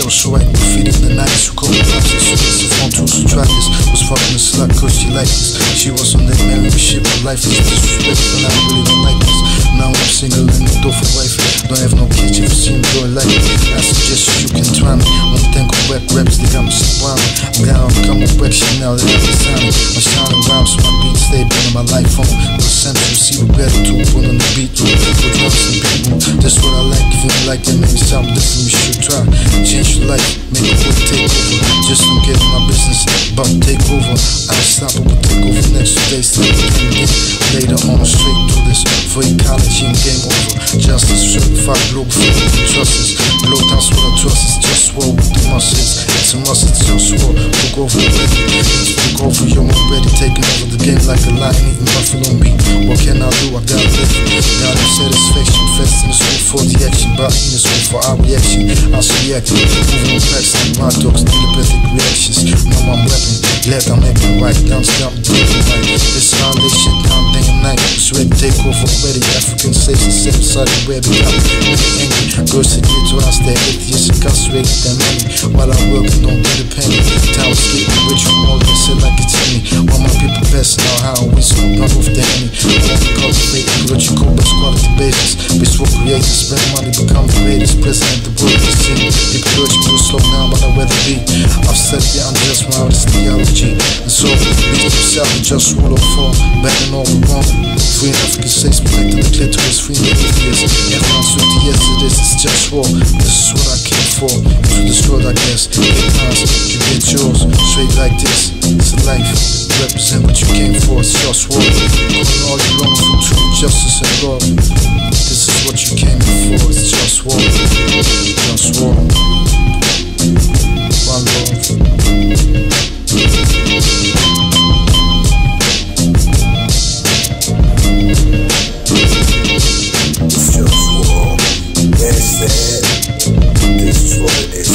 so right, graffiti in the 90s. Who called me ups and suits, the phone tools who tried this. Was fucking a slut cause she liked this. She was on that married shit, but life is disrespectful and I really don't like this. Now I'm single and no door for wife. Don't have no kids if you see me going like it. I suggest you can try me. One thing of whack raps, they got me surrounded. I'm down, come with whack shit now that I'm sounding. I'm shining around so my beats stay bringing my life home. No sense to see the gratitude, put on the beat too. With drums and people, that's what I like. If you don't like that, maybe something different you should try. Change your life, make a quick take over. Just don't get in my business, but take over. Unstoppable take over next day, stop again. Later on, straight through this. For ecology and game over. Justice, certified Globalfirm2000. Blow down what I trust is JustWar with the muscles. It's a must, it's JustWar. Look over already. Look over, you're already taking over the game like a lion eating buffalo meat. What can I do? I gotta live. Got no satisfaction. Fast in the school for the action. But in the school for our reaction. I was reacting. Moving on packs like my dogs. Telepathic reactions. Now I'm rapping. Glad I'm making right. Down, stop, breaking right. This how they shit down day and night. It's ready to take over already. African slaves and same side where they got me angry. Girls that get to us, they're atheists, incarcerated, they're many. While I'm working, don't get a penny. Time is getting rich from all they said like it's in me. All my people passing out how we smoke not off the enemy. I want to cultivate ecological best quality basis. Bitch will create, spend money, become the greatest president the world has seen. People urge me to slow down, but I'd rather be. I've studied the unjust my artist theology. And so, beat yourself and just rule of form. Backing all the wrong. Free African states, protecting the clitoris, free the atheists. Everyone's with the yes to this, it's JustWar. This is what I came for. To destroy, I guess. Get mine, you get yours. Straight like this, it's a life. Represent what you came for, it's JustWar. Calling all you long for truth, justice, and love. This is what you came for, it's JustWar. JustWar. One love. This is what it is.